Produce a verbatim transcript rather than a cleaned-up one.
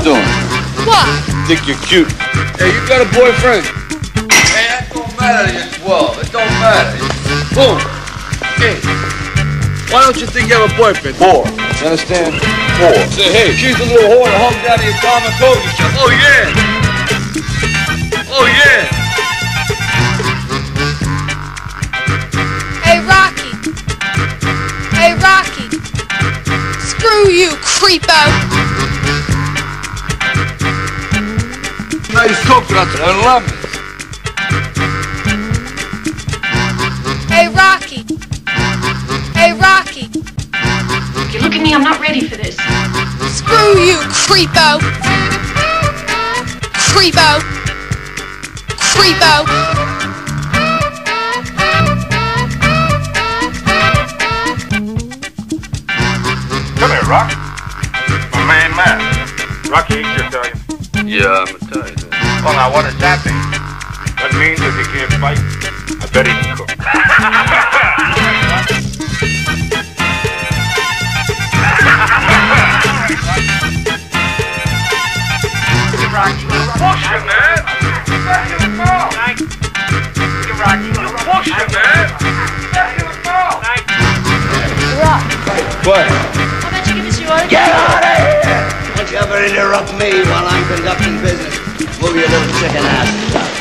doing? What? Think you're cute. Hey, you got a boyfriend? Hey, that don't matter to you, twelve. It don't matter. Boom. Hey, why don't you think you have a boyfriend? Four. You understand? Four. Say, hey, she's a little whore that hung down the Obama Cody shop. Oh, yeah. Oh, yeah. Hey, Rocky. Hey, Rocky. Screw you, creepo. Nice coconuts and lemons. Hey, Rocky. Hey, Rocky. If you look at me, I'm not ready for this. Screw you, creepo. Creepo. Creepo. Come here, Rock. My man, Matt. Rocky ain't your Italian. Yeah, I'm Italian. Well, now, what does that mean? That means if he can't fight, I bet he can cook. Rocky, Push him, man. Back in the ball. Rocky, Push him, man. Back in the ball. Rock. What? How about you give us your order? Get out of here! Don't you ever interrupt me while I'm conducting business. Move your little chicken ass.